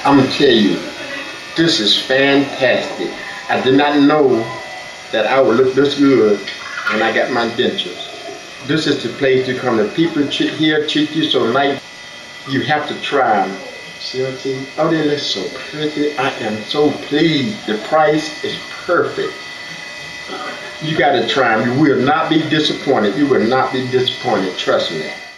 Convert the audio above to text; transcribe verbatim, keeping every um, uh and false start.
I'm gonna tell you, this is fantastic. I did not know that I would look this good when I got my dentures. This is the place to come. The people here treat you so nice. You have to try them. See what I'm saying? Oh, they look so pretty. I am so pleased. The price is perfect. You got to try them. You will not be disappointed. You will not be disappointed. Trust me.